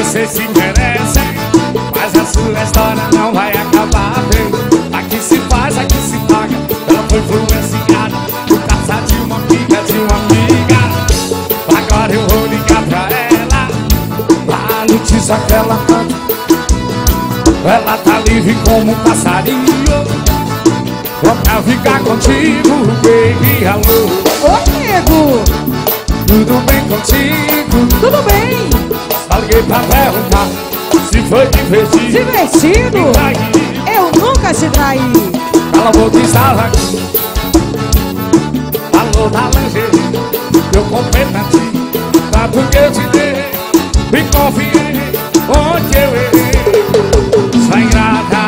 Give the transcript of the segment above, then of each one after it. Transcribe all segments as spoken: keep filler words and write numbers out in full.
vocês se merecem, mas a sua história não vai acabar bem. Aqui se faz, aqui se paga. Ela foi influenciada por causa de uma amiga, de uma amiga. Agora eu vou ligar pra ela, a notícia que ela canta. Ela tá livre como um passarinho, pra ficar contigo, baby, alô. Ô, nego! Tudo bem contigo? Tudo bem! Só liguei pra perguntar se foi divertido. Divertido? Eu nunca te traí. Cala a boca, estava aqui. Alô, da lingerie, eu comprei pra ti, tanto que eu te dei, me confiei, onde eu errei. Só ingrata.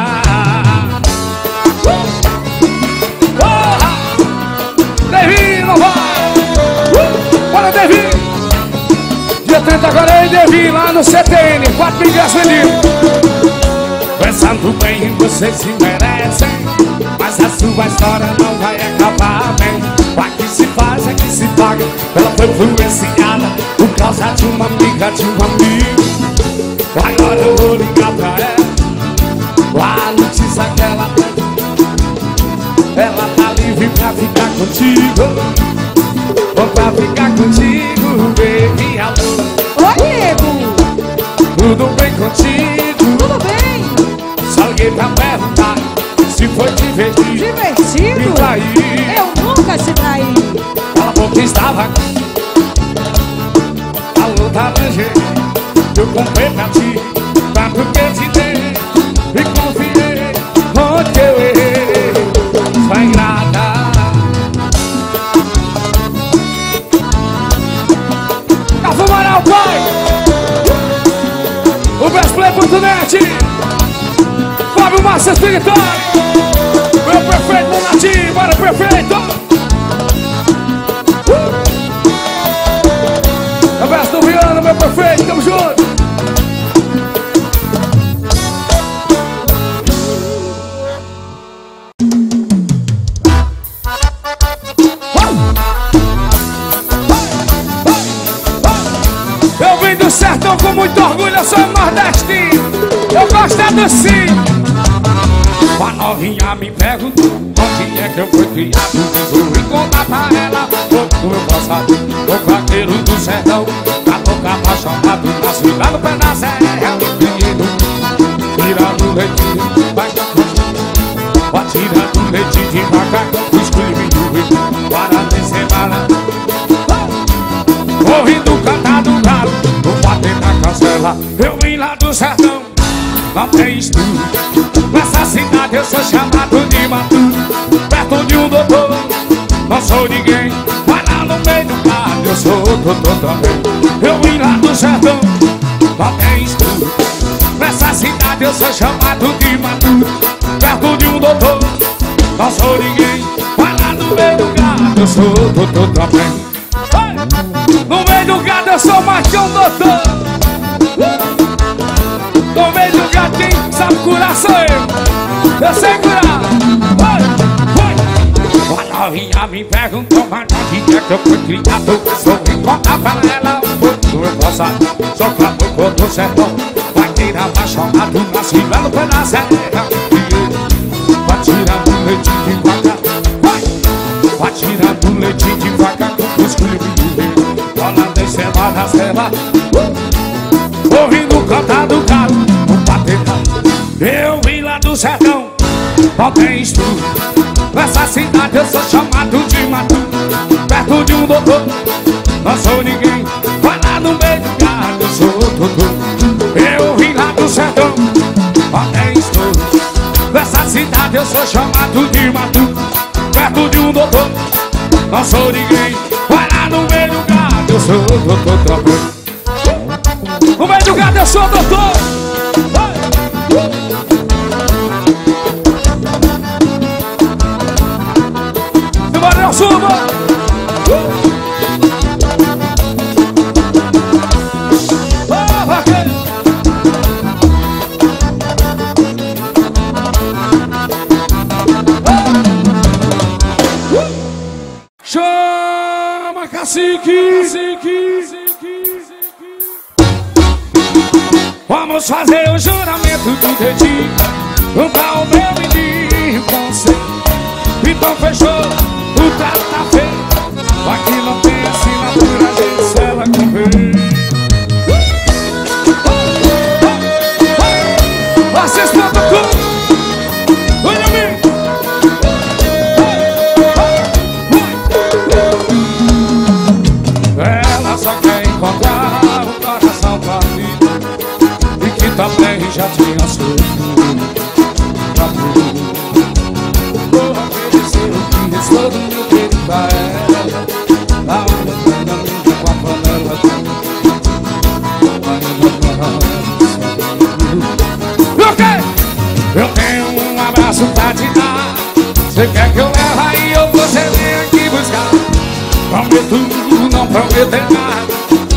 Porra! Devi, não vai! Uh! Bora, Devi! Dia trinta agora é Devi, lá no C T N, quatro mil ingressos vendidos. Pensando bem, vocês se merecem, mas a sua história não vai acabar bem. Aqui se faz, aqui se paga. Ela foi influenciada por causa de uma amiga, de um amigo. Agora eu vou ligar pra ela, a notícia que ela tem. Ela tá livre pra ficar contigo, ou pra ficar contigo, baby, alô. Oi, nego! Tudo bem contigo? Tudo bem! Só liguei pra perguntar se foi divertido. Divertido? Me traí. Eu nunca te traí. Cala a boca, estava aqui. Alô, da lingerie, eu comprei pra ti, tanto que eu te dei, me confiei, onde eu errei. Só ingrata. Cafumaral, pai! O bestplay ponto net, Fábio Massa Espiritual, meu prefeito Monatinho, bora prefeito! Uh! Abraço do Viana, meu prefeito, tamo junto! Eu vim do sertão com muito orgulho, eu sou nordestino, eu gosto é do sim. A novinha me perguntou onde é que eu fui criado. Vou contar pra ela todo o meu passado. O vaqueiro do sertão, da boca apaixonado, nasci lá no pé da serra, menino, tirando leitinho, vai com vai tirando leite de vaca, escrevinho, para descer bala. Ouvindo cantar do galo, vou bater na cancela. Eu vim lá do sertão, não tem estudo. Nessa cidade eu sou chamado de matuto. Perto de um doutor, não sou ninguém. Vai lá no meio do carro, eu sou doutor também. Eu vim lá do sertão, não tem estudo. Nessa cidade eu sou chamado de matuto. Perto de um doutor, não sou ninguém. Vai lá no meio do carro, eu sou doutor também. No meio do gado eu sou mais que um doutor. No meio do gado quem sabe curar sou eu. Eu sei curar. A novinha me perguntou, mas onde é que eu fui criado? Sou em contar pra ela um pouco do meu passado. Sou caboclo do sertão, vaqueiro apaixonado, nasci lá no pé da serra. Vai tirando leite de vaca, vai tirando leite de vaca com cuscuz e bola descendo na cela, uh! Ouvindo cantar do galo, o bater. Eu vim lá do sertão, não tem estudo. Nessa cidade eu sou chamado de matuto. Perto de um doutor, não sou ninguém. Vai lá no meio do gado, eu sou doutor. Eu vim lá do sertão, não tem estudo. Nessa cidade eu sou chamado de matuto. Perto de um doutor, não sou ninguém. Vai lá no meio do gado, eu sou doutor também. No meio do gado eu sou doutor. Simbora, eu subo. Chama, cacique, cacique, cacique. Vamos fazer o juramento do dedinho, juntar o meu menino com você. Então fechou, o trato tá feito. Aqui não tem assinatura, gente, se ela comer. Vocês plantam tudo. Olha a mim. Ela só quer encontrar um coração pra mim, e que também já tinha sofrido pra tudo. Vou oferecer o que restou do meu peito pra ela. A onda tem na minha com a panela de o quê? Eu tenho um abraço pra te dar. Você quer que eu leve aí ou você vem aqui buscar? Prometo não prometer nada.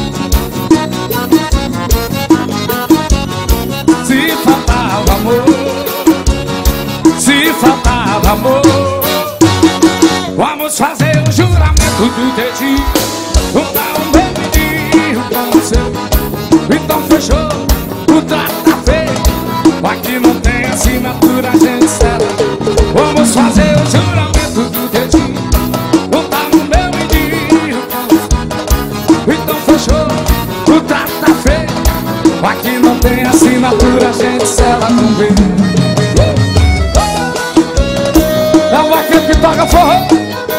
Se faltava amor, se faltava amor, vamos fazer o juramento do dedinho, juntar um meu menino com o seu. Então fechou, o trato tá feito. Aqui não tem assinatura, gente, séria. Vamos fazer o juramento do dedinho, juntar um meu menino com o seu. Então fechou, o trato tá feito. Aqui não tem assinatura, gente, se ela não vê. É o vaqueiro que toca forró.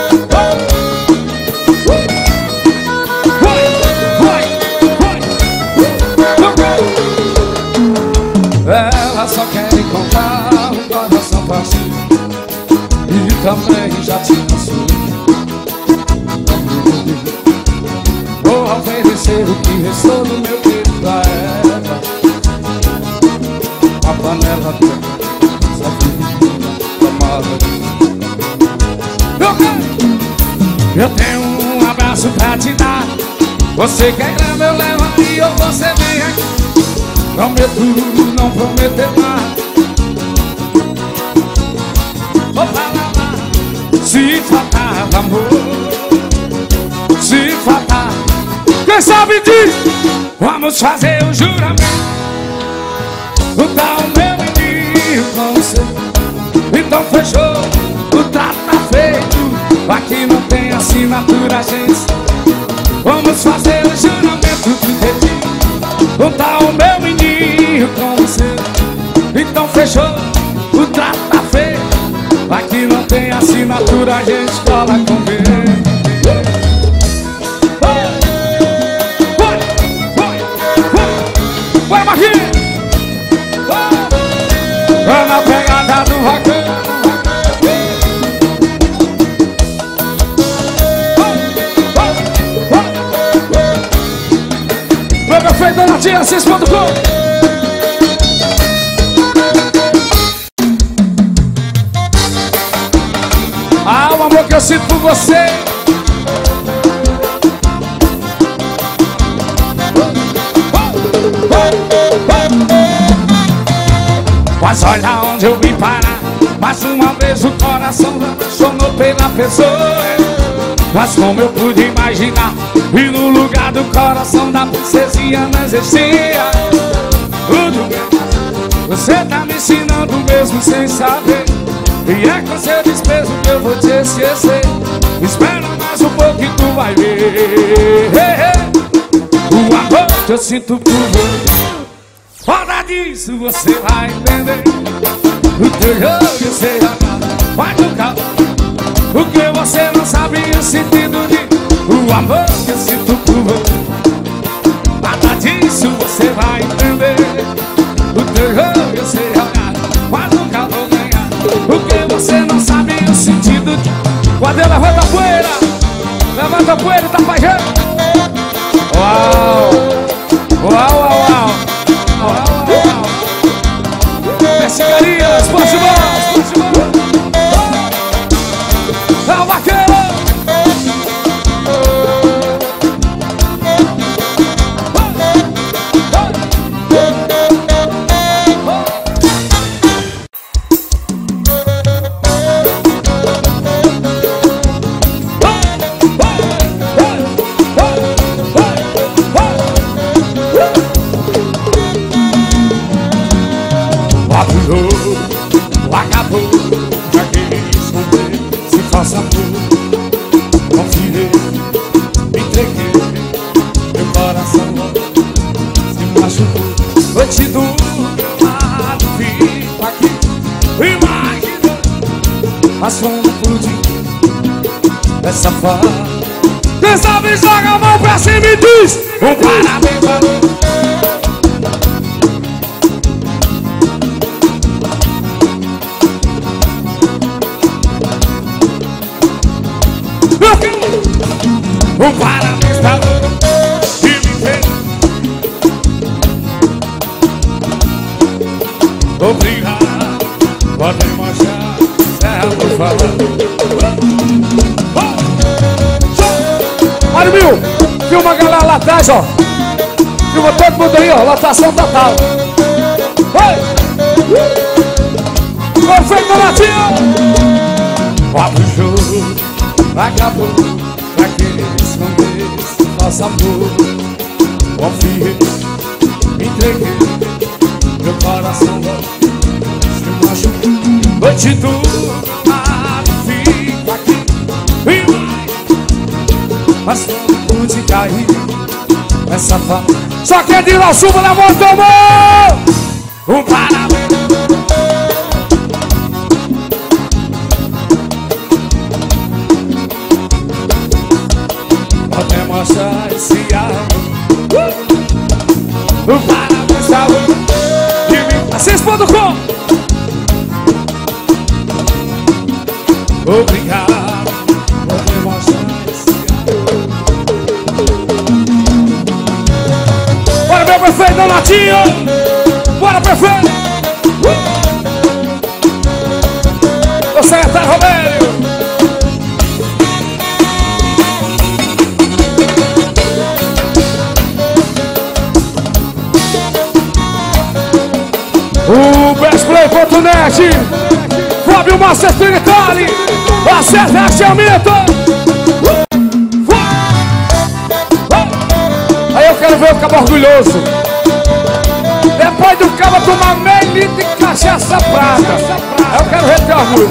Ela só quer encontrar um coração pra si, e também já tinha sofrido. Vou oferecer o que restou do meu peito pra ela. A panela dela, só vida, tomada. Eu tenho um abraço pra te dar. Você quer grama, eu levo aí ou você vem aqui. Prometo não prometer nada. Vou falar lá. Se faltava amor, se faltar, quem sabe diz. Vamos fazer o juramento, juntar o meu menino com você. Então fechou, o trato tá feito. Aqui não tem assinatura, gente. Vamos fazer o juramento do dedinho, juntar o meu menino com você. Então fechou, o trato tá feito. Aqui não tem assinatura, a gente cola com medo. Vai, vai, vai, vai, Marquinhos. Vai na pegada do vaqueiro. Meu perfeito da tia, seis ponto com. Ah, o amor que eu sinto por você. Mas olha onde eu vim parar. Mais uma vez o coração apaixonou pela pessoa. Mas como eu pude imaginar, e no lugar do coração da princesinha não existia. Tudo bem, você tá me ensinando mesmo sem saber. E é com seu desprezo que eu vou te esquecer. Espera mais um pouco e tu vai ver o amor que eu sinto por você. Fora disso você vai entender. O teu jogo eu sei agora. Vai com calma, porque você não sabe o sentido de o amor que eu sinto por você. Nada disso você vai entender. O teu jogo eu sei agora. Mas nunca vou ganhar, porque você não sabe o sentido de... Guarda, levanta a poeira. Levanta a poeira e tá fazendo. Uau. Uau, uau, uau. Uau, uau, uau. Desce carinha, esporte bom, esporte bom. É o vaqueiro. Noite do meu lado, fico aqui imaginando, mas como pude essa fase. Quem sabe joga a mão pra cima e diz um parabéns pra mim. Um parabéns pra você que me fez. Obrigado, pode mostrar, é por favor. Mário Mil, filma a galera lá atrás, ó. Filma todo mundo aí, ó, lotação total. Oi! Perfeito, Donatinho! Quatro shows, acabou. Pra que esconder nosso amor. Confiei, me entreguei, meu coração se machucou. Noite do lado, fico aqui e vai, mas não pude cair nessa fase. Só quem de lá suba, levanta a mão! Um parabéns. Mostrar esse amor. Um parabéns pra você. Assis ponto com. Obrigado por me mostrar esse amor. Bora, meu prefeito Donatinho. Bora, prefeito. O secretário Robério. O bestplay ponto net, Fábio Master Spirituale, acerta a chamamento. Aí eu quero ver o cabo orgulhoso. Depois do cabo tomar meio litro de cachaça prata. Aí eu quero ver teu orgulho.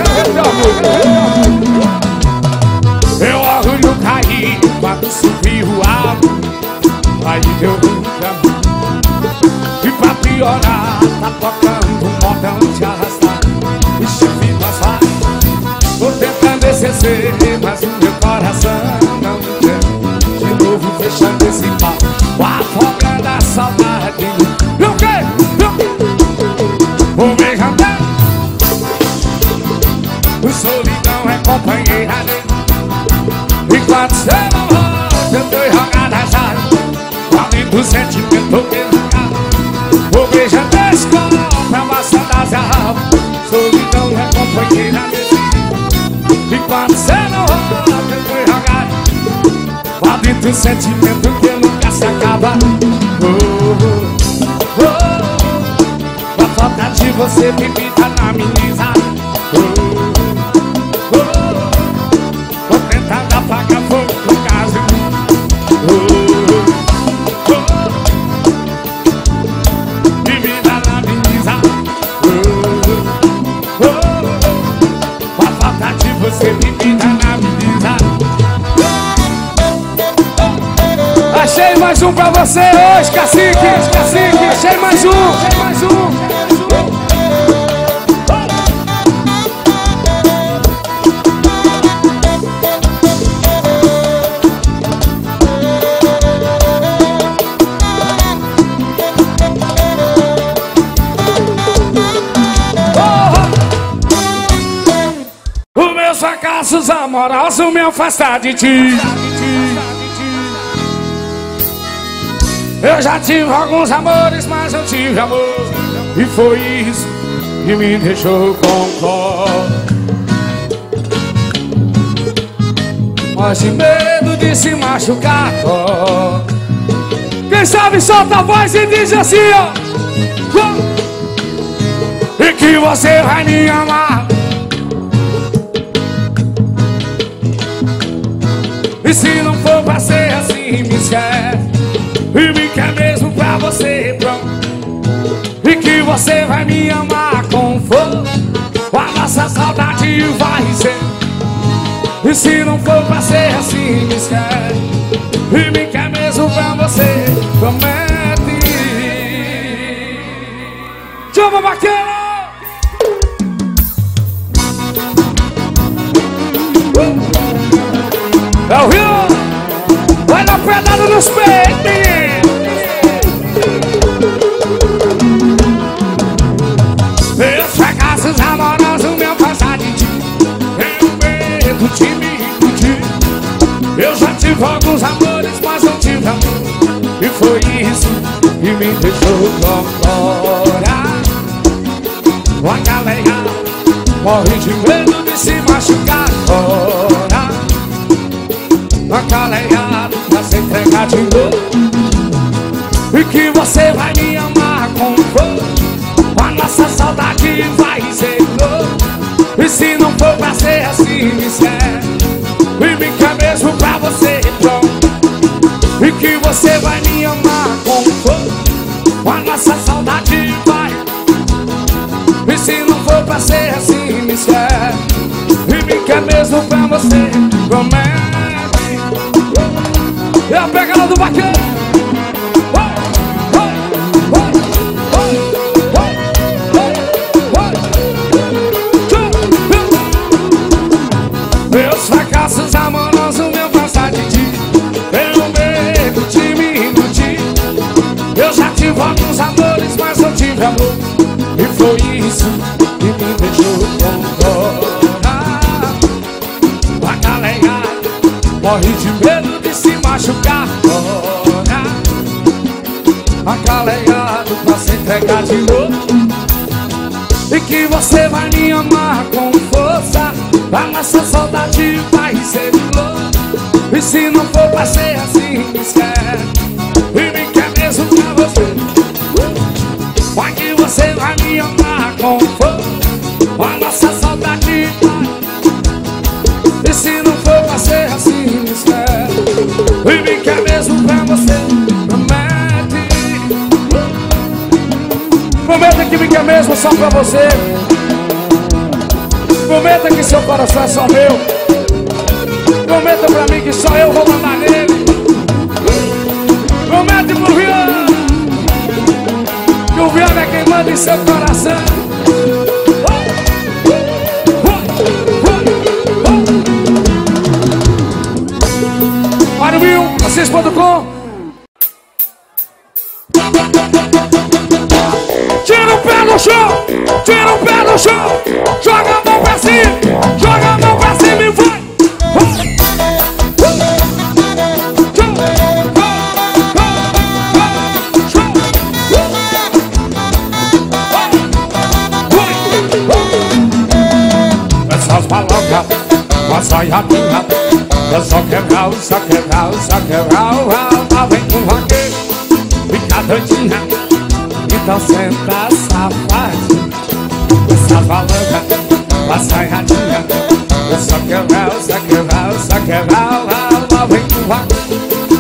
Meu orgulho caiu quando subi o alto. Aí deu um caminho. E pra piorar, tá tocando um modão de arrastar. E chifre passar. Tô tentando esquecer, mas o meu coração não me quer. De novo fechando esse pau, afogando a saudade. E o quê? O beijandão, o solidão é companheira dele. Enquanto você não volta, eu tô enrogado a chave. Além do sentimento que ele o beijo é escola, pra saudade a rabo. Solidão é companheira desse. E quando você não rola, eu tô enrogado. Lá dentro o sentimento que nunca se acaba. Oh, oh, oh. A falta de você me grita na menina. Oh, oh, oh. Tô tentando apagar fogo no caso. Oh, você me grita na menina. Achei mais um pra você hoje, cacique, cacique. Achei mais um, achei mais um. Fracassos amorosos me afastar de ti. Eu já tive alguns amores, mas eu tive amor. E foi isso que me deixou com dó. Mas de medo de se machucar, ó. Quem sabe solta a voz e diz assim, ó. E que você vai me amar. E se não for pra ser assim, me esquece. E me quer mesmo pra você, pronto. E que você vai me amar com fogo. A nossa saudade vai ser. E se não for pra ser assim, me esquece. E me quer mesmo pra você, promete. cama, vaqueiro! É o Rio! Vai na pedada dos peitos! Meus fracassos amorosos, meu passado de ti. Tenho medo de me iludir. Eu já tive alguns amores, mas não tive amor. E foi isso que me deixou agora. Uma galera morre de medo de se machucar agora. Uma galera pra se entregar de novo. E que você vai me amar com fogo. A nossa saudade vai ser novo. E se não for pra ser assim, me serve. E me quer mesmo pra você, pronto. E que você vai me amar com fogo. A nossa saudade vai. E se não for pra ser assim, me serve. E me quer mesmo pra você, promete. É a pegada do vaqueiro. Meus fracassos amorosos, meu passado de ti. Tenho medo de me iludir. Eu já tive alguns amores, mas não tive amor. E foi isso que me deixou com dor. A galera morre de medo de se machucar agora. A galera pra se entregar de novo. E que você vai me amar com força. A nossa saudade vai ser de louco. E se não for pra ser assim, me esquece. E me quer mesmo pra você. Vai que você vai me amar com fogo. A nossa saudade vai. E se não for pra ser assim, me esquece. E me quer mesmo pra você. Promete. Prometa que me quer mesmo só pra você. Prometa que seu coração é só meu. Prometa pra mim que só eu vou mandar nele. Promete pro Viana que o Viana é quem manda em seu coração. Mário Mil, assis ponto com. Tira o pé no chão, tira o pé no chão. Joga a mão pra cima, joga a mão pra cima e vai. Essas malocas, uma saiadinha. Eu só quebrar, só quebrar, só quebrar. Lá vem com o vaqueiro, fica doidinha. Então senta, safadinha. Essas malocas, uma saiadinha. Eu só quebrar, só quebrar, só quebrar. Lá vem com o vaqueiro.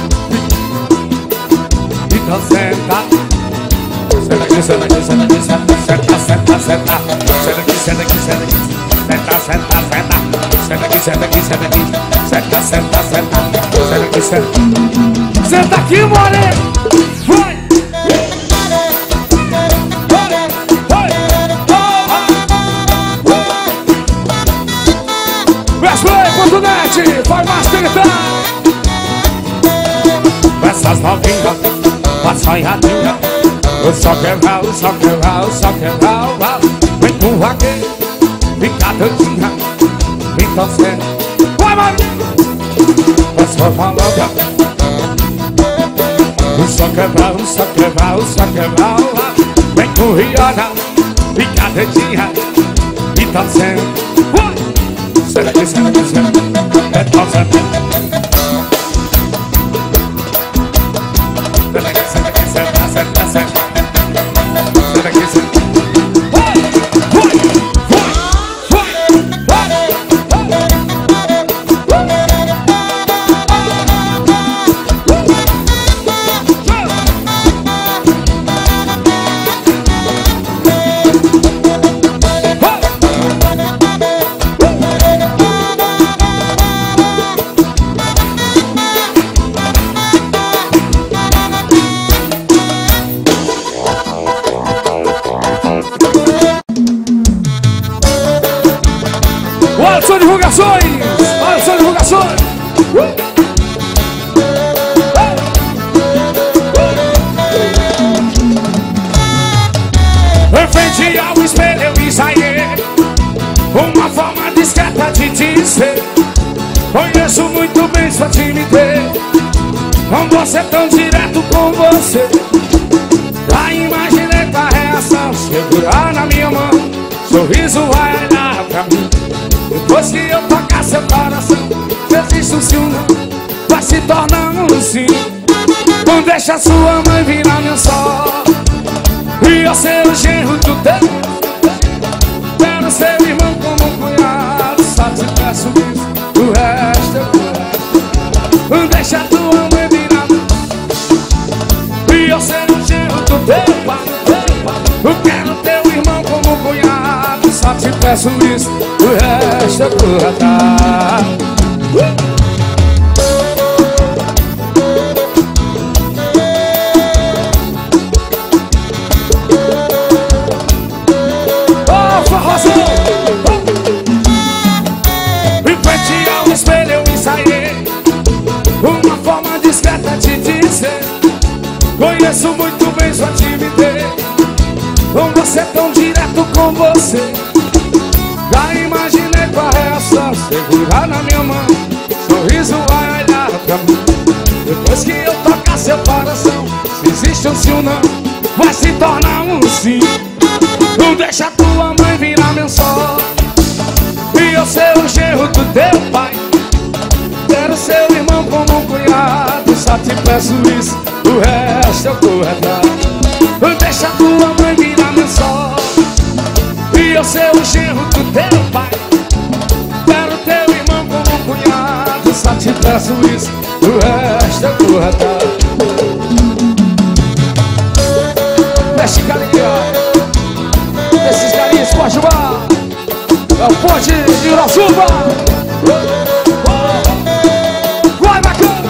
Então senta. Senta aqui, senta aqui, senta aqui, senta, senta, senta, senta. Senta aqui, senta aqui, senta aqui. Senta, senta, senta. Senta aqui, senta aqui, senta aqui. Senta, senta, senta. Senta aqui, senta. Senta aqui, moreno. Vai! Westplay ponto net, faz mais gritar. Essas novinhas, passa olhadinha. Eu só quebrar, eu só quebrar, eu só quebrar. Vem com o vaqueiro, fica doidinha. Então senta. Vai, vai! Essa maloca. Eu só quebrar, eu só quebrar, eu só quebrar. Vem com o Rihanna, fica doidinha. Então senta. Vai! Senta aqui, senta aqui, senta. Então senta. Senta aqui, senta aqui, senta, senta, senta. Senta aqui, senta. Vai! Vai! Vai! divulgações. Olha só divulgações. Uh! Em frente ao espelho eu ensaiei uma forma discreta de dizer: conheço muito bem sua timidez, com você tão direto com você. Já imaginei tua reação, segurar na minha mão, sorriso vai olhar pra mim. Depois que eu tocar seu coração, se existe um sim ou não, vai se tornar um sim. Não deixa sua mãe virar meu sol e eu ser o genro do teu. Quero ser irmão como um cunhado, só te peço isso, o resto eu quero. Não deixa tua mãe virar e eu ser o genro do teu pai. Eu quero teu irmão como um cunhado, só te peço isso, o resto eu corro atrás. Em frente ao espelho eu ensaiei uma forma discreta de dizer: conheço muito bem sua timidez, com você tão direto com você. Já imaginei tua reação, segurar na minha mão, sorriso vai olhar pra mim. Depois que eu tocar seu coração, se existe um sim ou não, vai se tornar um sim. Não deixa tua mãe virar meu sol e eu ser o genro do teu pai. Quero seu irmão como um cunhado, só te peço isso, o resto eu corro atrás. Não deixa tua mãe virar meu sol e eu ser o genro do teu pai. Quero teu irmão como um cunhado, só te peço isso, o resto eu corro atrás. Mexe carinha, esses carinhos pode bar, é o Ponte de Iraçuba. Vai, bacana!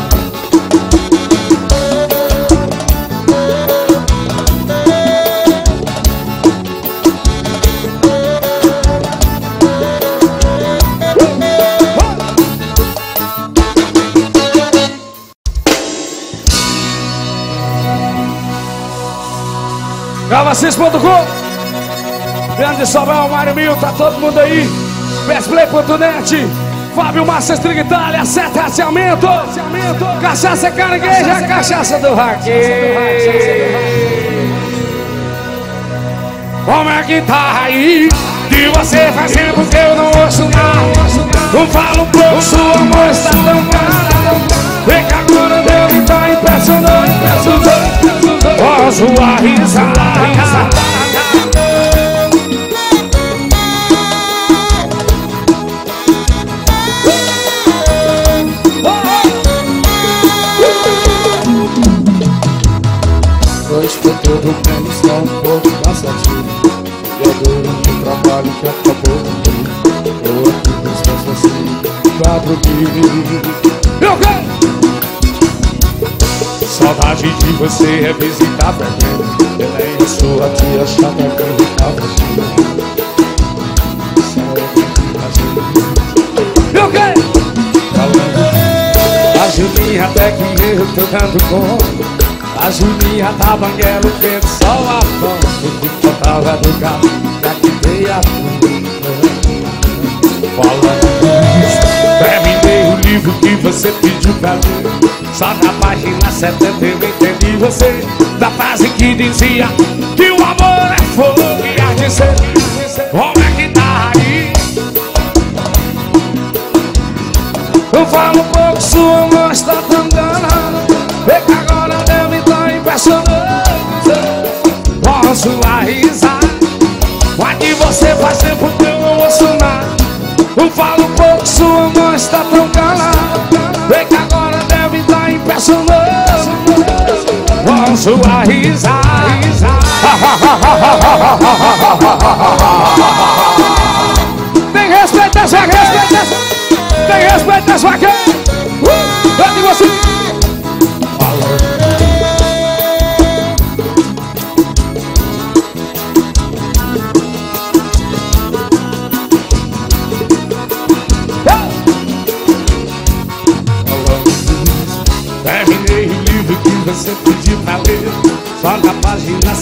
Gravacis ponto com, Grande Sobral, Mário Mil, tá todo mundo aí. Bestplay ponto net, Fábio Massa String Itália, Sete Raciamento, Cachaça Carangueja, Cachaça do Raque. Como é que tá aí? Que você faz tempo que eu não ouço nada. Não falo um pouco, sua amor está tão cara. Vem que agora deu e tá impressionante, impressionante. Com sua risada. Hoje foi todo mundo está um pouco cansativo, e a dor do trabalho que acabou comigo. Eu aqui descanso assim, pra dormir. Eu quero! Saudade de você revisitar perdendo. Nem a sua tia chata que irritava assim. Eu quero! A Julinha até que eu tô dando conta. A Julinha da banguela vendo só a ponta. O que faltava do carro, já que dei a ponta. Falando nisso, terminei o livro que você pediu pra ler. Só na página setenta eu entendi você, da frase que dizia que o amor é fogo e há de ser. Como é que tá aí? Eu falo um pouco, sua amor está tão danada. Vê que agora deve estar impressionando. Com sua risada, mas que você faz tempo que eu não ouço nada. Eu falo um pouco, sua amor está tão calada. Vê que agora deve estar impressionando. com sua risada. Tem respeito a sua respeito. Tem respeito a sua cara. Uh, eu digo assim.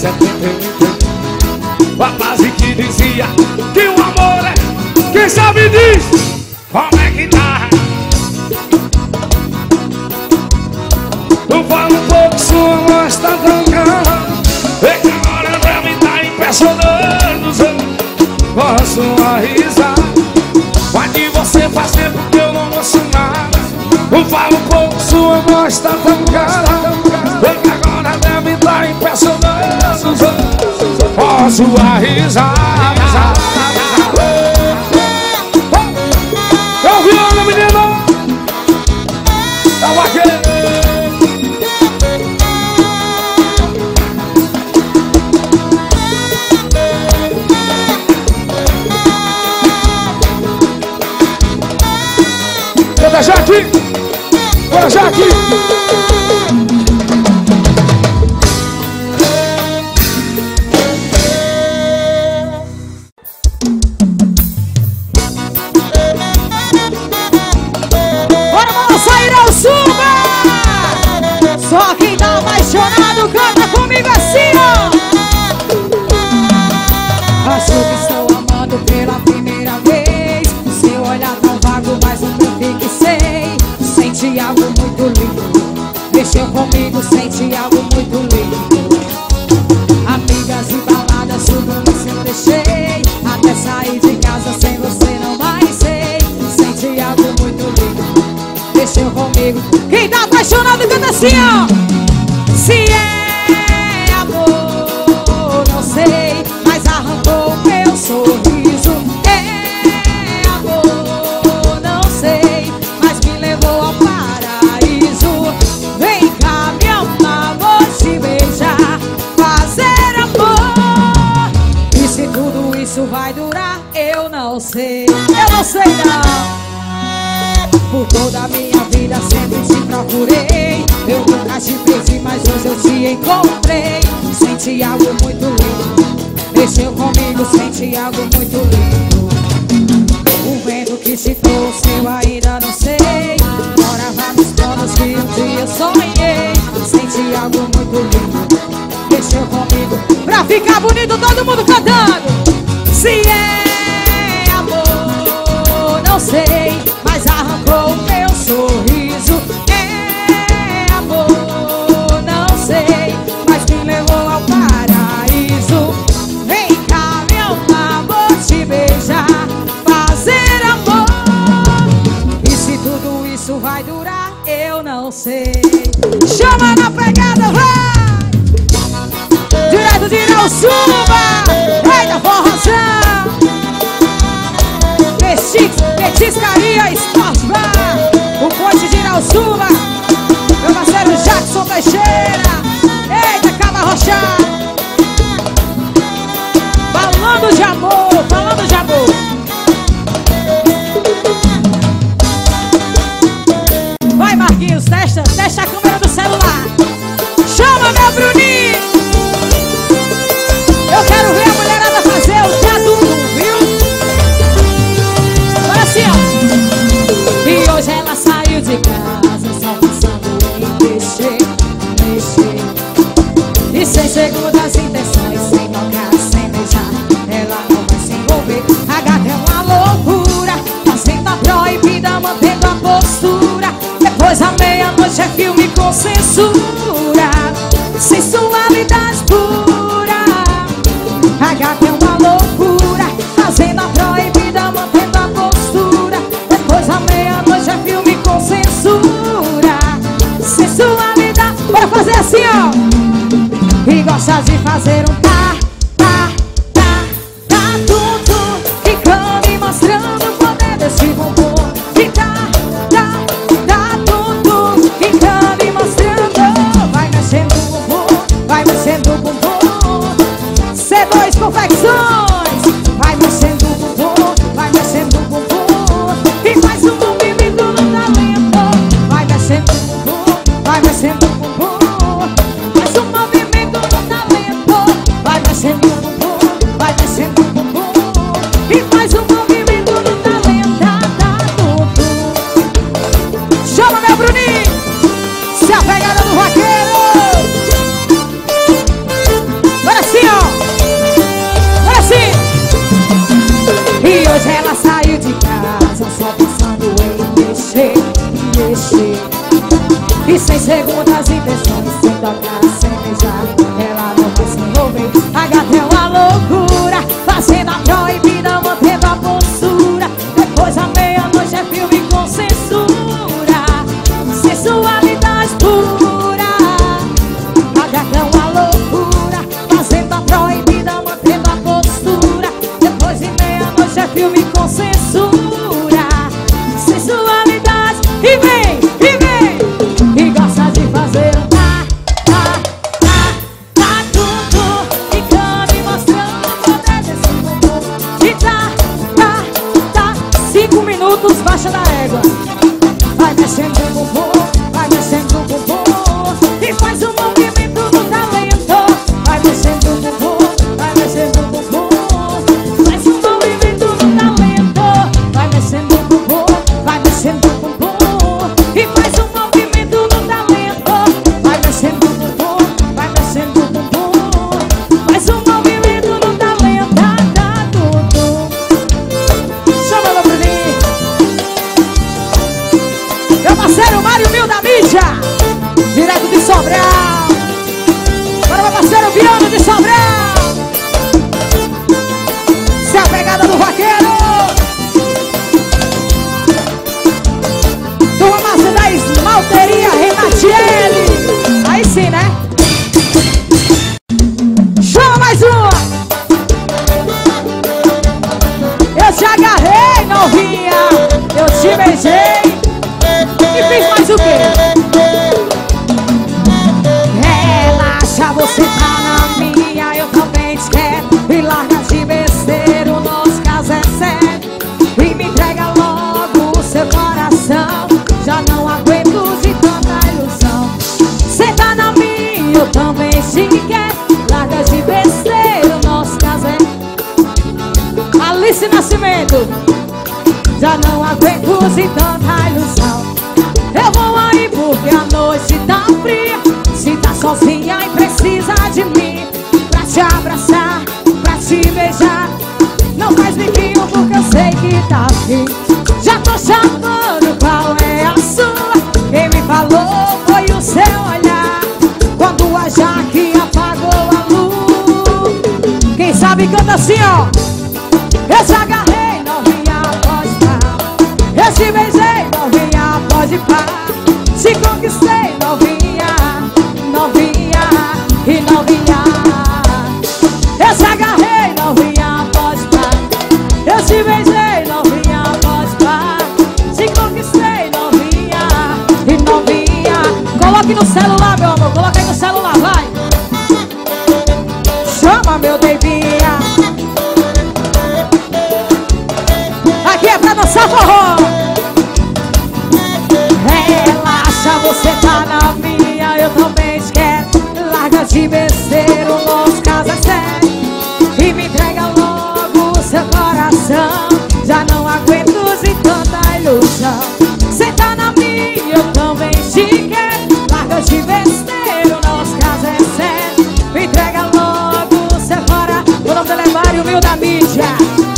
setenta e oito. A frase que dizia que o amor é... Quem sabe diz como é que tá. Eu falo um pouco, sua voz tá tão calma. É que agora pra mim tá impressionando com a sua risada. Mas de você faz tempo que eu não ouço nada. Eu falo um pouco, sua voz tá tão calma. É que agora pra mim tá impressionando com a sua risada. Eu vi a menina da vaqueira. Vou deixar aqui. Vou deixar aqui. Só quem tá apaixonado canta comigo assim, ó. Acho que estou amando pela primeira vez. Seu olhar tão vago, mas o que eu fixei. Senti algo muito lindo. Mexeu comigo, senti algo muito lindo. Amigas e baladas, tudo isso eu deixei. Até sair de casa sem você não mais sei. Senti algo muito lindo. Mexeu comigo. Quem tá apaixonado canta assim, ó. Se é amor, não sei, mas arrancou meu sorriso. É amor, não sei, mas me levou ao paraíso. Vem cá, me amar, vou te beijar, fazer amor. E se tudo isso vai durar, eu não sei. Eu não sei não. Por toda a minha vida sempre te procurei. Eu nunca te perdi, mas hoje eu te encontrei. Senti algo muito lindo. Mexeu comigo, senti algo muito lindo. O vento que te trouxe eu ainda não sei. Morava nos planos que um dia eu sonhei. Senti algo muito lindo. Mexeu comigo. Pra ficar bonito, todo mundo cantando. Se é amor, não sei, mas arrancou meu sorriso. É amor, não sei, mas me levou ao paraíso. Vem cá, me amar, vou te beijar, fazer amor. E se tudo isso vai durar, eu não sei. Chama na pegada, vai! Direto de Nauçuba, vai da forrozão. Petiscaria Sport Bar, o Ponte de Nauçuba, meu parceiro Jackson Teixeira. Eita, Caba Rocha. Falando de amor, falando de amor. Vai, Marquinhos, testa, testa a câmera do celular. Chama, meu Bruninho. Eu quero ver a mulherada fazer o teatro, viu? Olha assim, ó. E hoje ela saiu de casa só pensando em mexer, mexer. E sem segundas intenções, sem tocar, sem beijar, ela não vai se envolver. A gata é uma loucura, fazendo a proibida, mantendo a postura. Depois à meia-noite é filme com censura, sensualidade pura. A gata é uma loucura, fazendo a proibida, mantendo a postura. Depois à meia-noite é filme com censura, sensualidade. Bora fazer assim, ó. E gosta de fazer um tá, tá, tá, tá, tum, tum, quicando e mostrando o poder desse bumbum. E tá, tá, tá, tum, tum, quicando e mostrando. Vai mexendo o bumbum, vai mexendo o bumbum. C dois Confecções, vai mexendo o bumbum, vai mexendo o bumbum. E faz um movimento no talento. Vai mexendo o bumbum, vai mexendo o bumbum. Faz um movimento no talento. Vai mexendo o bumbum, vai mexendo o bumbum. E faz um movimento no talento. Tá, tudo. Chama, meu Bruninho. Se a pegada do vaqueiro. Bora baixa da égua. Vai mexendo o bumbum, vai mexendo o bumbum e faz o movimento do talento. Vai mexendo o bumbum, vai mexendo o bumbum, faz o movimento do talento. Vai mexendo o bumbum, vai mexendo o bumbum e faz o movimento do talento. Vai mexendo o bumbum, vai mexendo o bumbum, faz o movimento do talento. Tá tudo. Chama ela pra mim. Meu parceiro Mário Mil da mídia, direto de Sobral. Para meu parceiro Viano de Sobral. Se a pegada do vaqueiro. Tua massa da esmalteria Renatiele. Aí sim, né? Chama mais uma. Eu te agarrei, novinha. Eu te beijei. E fiz mais o quê? Relaxa, você tá na minha, eu também te quero. E larga de besteira, o nosso caso é sério. E me entrega logo o seu coração. Já não aguento de tanta ilusão. Você tá na minha, eu também te quero. Larga de besteira, o nosso caso é Alice Nascimento. Já não aguento de tanta ilusão. Eu vou aí porque a noite tá fria. Se tá sozinha e precisa de mim, pra te abraçar, pra te beijar. Não faz biquinho porque eu sei que tá afim. Já tô chamando, qual é a sua? Quem me falou foi o seu olhar, quando a Jaque apagou a luz. Quem sabe canta assim, ó. Eu te agarrei, novinha, pode parar. Eu te beijei, novinha, pode parar. Te conquistei, novinha, novinha e novinha. Eu te agarrei, novinha, pode parar. Eu te beijei, novinha, pode parar. Te conquistei, novinha e novinha. Coloque no celular, meu amor, coloque aí no celular, vai. Chama, meu Devinha. Aqui é pra dançar forró. Relaxa, você tá na minha, eu também te quero. Larga de besteira, o nosso caso é sério. E me entrega logo o seu coração. Já não aguento de tanta ilusão. Você tá na minha, eu também te quero. Larga de besteira, o nosso caso é sério. Me entrega logo o seu coração. O nome dele é Mário Mil da mídia.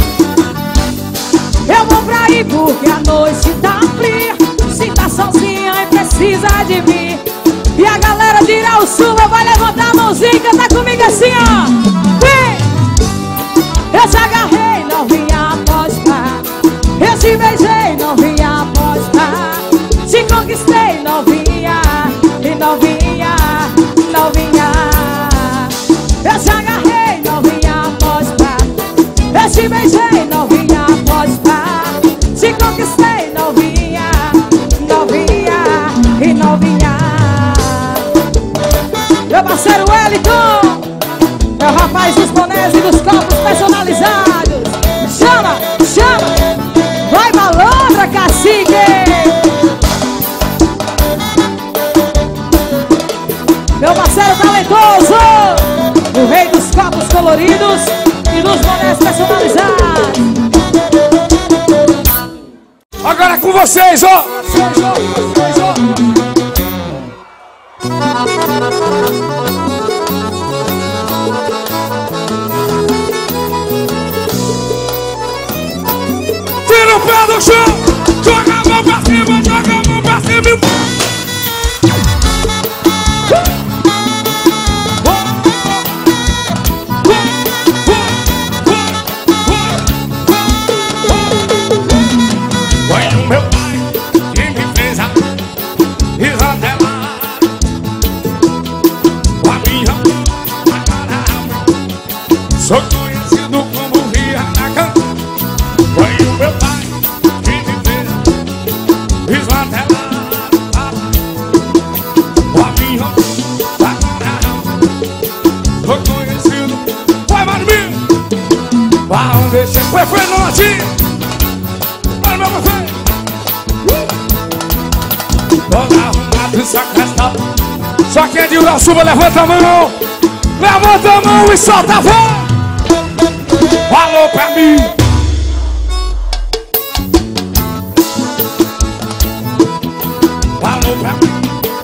Eu vou pra aí porque a noite tá fria. Se tá sozinha e precisa de mim. E a galera de Irauçuba vai levantar a mãozinha e cantar comigo assim, ó. Vem! Eu te agarrei, novinha, pode parar. Eu te beijei, novinha, pode parar. Te conquistei, novinha, e novinha, novinha. Eu te agarrei, novinha, pode parar. Eu te beijei, novinha, pode parar. Te conquistei, novinha, novinha e novinha. Meu parceiro Wellington, meu rapaz dos bonés e dos copos personalizados. Chama, chama, vai malandra, cacique. Meu parceiro talentoso, o rei dos copos coloridos e dos bonés personalizados. Agora é com vocês, ó! Vocês, ó! Vocês, ó! Tira o pé do chão! Joga a mão pra cima! Joga a mão pra cima! Meu pai que me fez a risadelar com a minha cara. Sou conhecido como Rihanna. Foi o meu pai que me fez risadelar com a minha cara. Sou conhecido. Vai, Marminho! Vai, deixa foi, foi, não assim. Vai, meu parceiro! Todo arrumado, só castado. Só quem é de Urasuba, levanta a mão. Levanta a mão e solta a voz. Falou pra mim. Falou pra mim.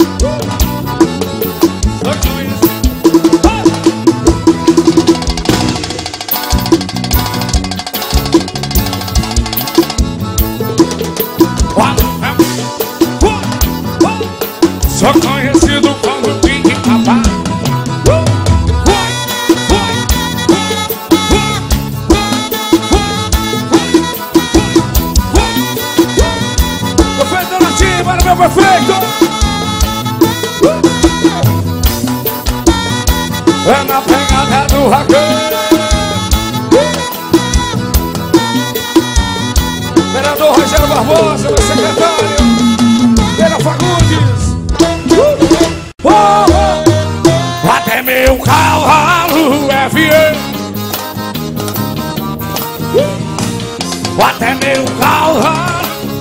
Sou conhecido como Big Papai. Prefeito Latim, para meu prefeito. É na pegada do raquete. Vereador Rogério Barbosa, meu secretário Vera Fagundes. Oh, oh. Até meu cavalo é fiel. Até meu cavalo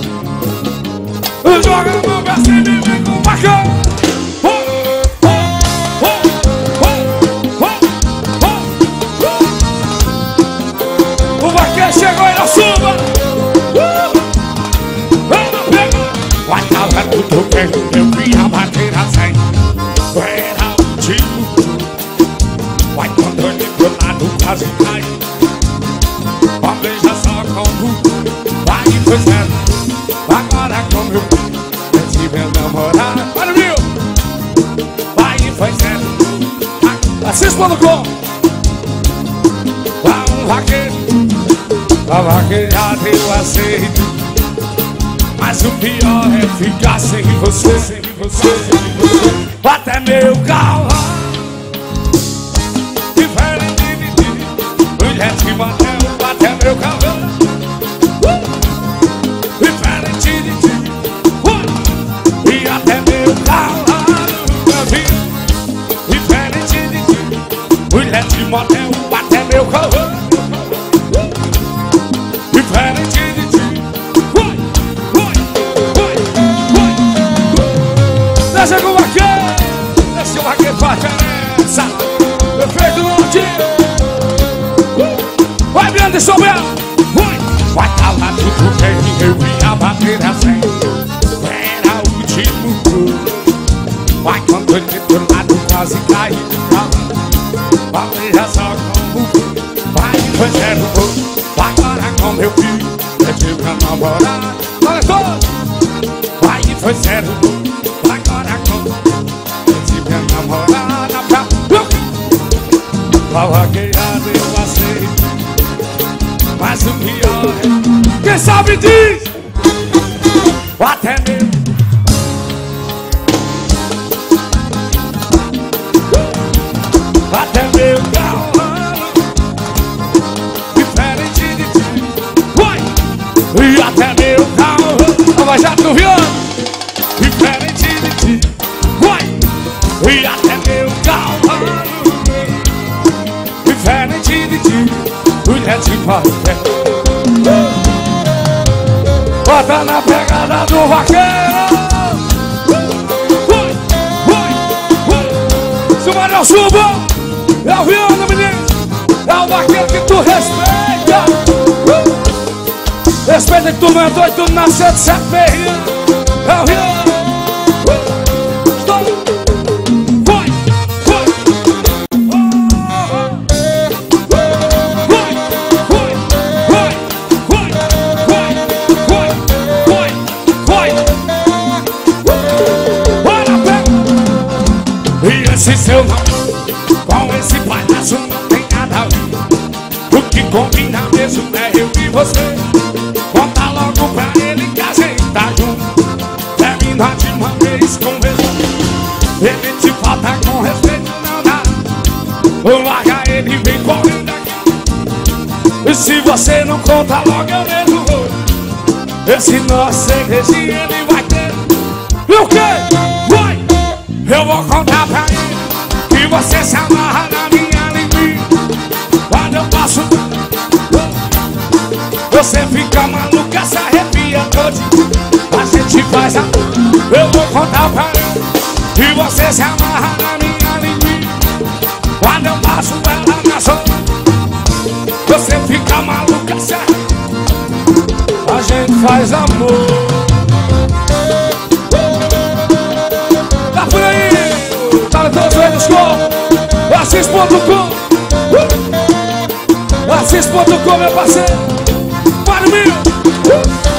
joga no meu cima e vem com bacana. Oh, oh, oh, oh, oh, oh. O vaqueiro chegou e na suba. Vai tava tudo bem, eu vinha bater a cem. Era o tiro. Vai quando eu olhei pro lado quase cai. Ó, veja só como vai e foi certo. Agora como eu perdi meu namorado. Olha o meu. Vai e foi certo. Assista quando com. Vai um vaqueiro. A vaqueirada eu aceito. Mas o pior é ficar sem você, sem você, sem você. Até meu carro diferente de ti. Mulher de motel, até meu carro diferente de ti. E até meu carro diferente de ti. Mulher de motel, até meu carro diferente de ti. Deixa com o vaqueiro, deixa o vaqueiro faz diferença. Prefeito Norte. Vai, Bianca, Sobel. Vai calar tudo bem, eu ia bater a cem. Era o último gol. Vai quando ele do lado quase cai. Vai ver só como vai, foi zero gol. Agora com meu filho, eu tive pra namorar. Olha só. Vai e foi zero gol. Namorada pra a vaqueirada eu aceito. Mas o pior é quem sabe diz. Até meu Até meu cavalo diferente de ti. Vai. E até meu carro vai já do Rio diferente de ti. E até meu cavalo diferente de ti. Mulher de qualquer. Bota na pegada do vaqueiro. Se o Mario suba, é o Viana, menino. É o vaqueiro que tu respeita. Respeita que tu não é doido, tu nasceu de sete meia. É o Viana. Esse seu nome com esse palhaço não tem nada a ver. O que combina mesmo é eu e você. Conta logo pra ele que a gente tá junto. Termina de uma vez com ele. Ele te falta com respeito, não dá. Ou larga ele e vem correndo aqui. E se você não conta logo eu mesmo vou. Esse nosso segredinho ele vai ter. E o quê? Vai! Eu vou contar pra ele que você se amarra na minha alegria. Quando eu passo, você fica maluca, se arrepia todo. A gente faz a... Eu vou contar contar pra mim. E você se amarra na minha linguinha. Quando eu passo ela na sua, você fica maluca, certo? A gente faz amor. Tá por aí, tá no todos eles com Assis ponto com, Assis ponto com, meu parceiro. Para mim.